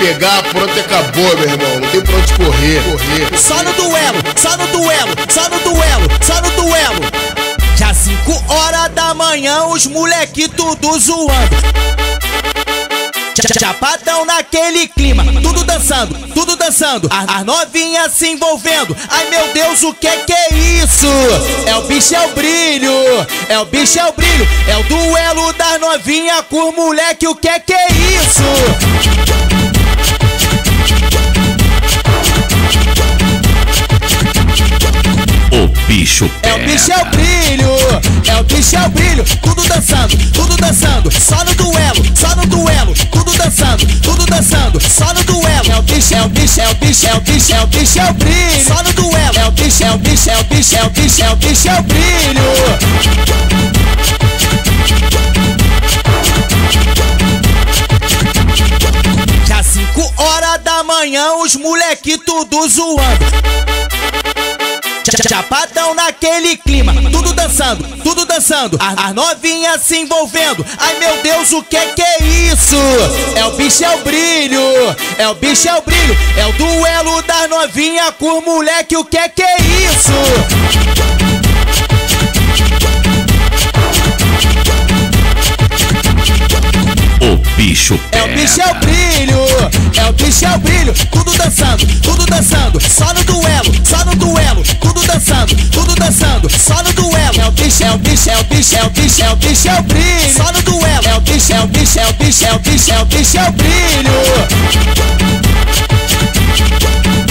pegar, pronto, acabou, meu irmão. Não tem pra onde correr. Só no duelo, só no duelo, só no duelo, só no duelo. Já 5 horas da manhã, os moleque tudo zoando. Chapadão naquele clima, tudo dançando, as novinhas se envolvendo. Ai meu Deus, o que é isso? É o bicho, é o brilho, é o bicho, é o brilho. É o duelo das novinhas com o moleque, o que é isso? O bicho é o bicho, é o brilho, é o bicho, é o brilho. Tudo dançando, só no duelo, só no duelo. Tudo dançando, só no duelo. É o bicho, é o bicho, é o bicho, é o bicho, é o bicho, é o brilho. Só no duelo, é o bicho, é o bicho, é o bicho, é o bicho, é o bicho, é o brilho. Já 5 horas da manhã, os moleque tudo zoando. Chapadão naquele clima, tudo dançando, as novinhas se envolvendo. Ai meu Deus, o que é isso? É o bicho, é o brilho, é o bicho, é o brilho. É o duelo das novinhas com o moleque, o que é isso? O bicho é o bicho, é o brilho, é o bicho, é o brilho. Tudo dançando, só no duelo, só no duelo. Tudo dançando, só no duelo. É o bicho, é o bicho, é o bicho, é o bicho, é o bicho, é o brilho. Só no duelo, é o bicho, é o bicho, é o bicho, é o bicho, é o bicho, é o brilho.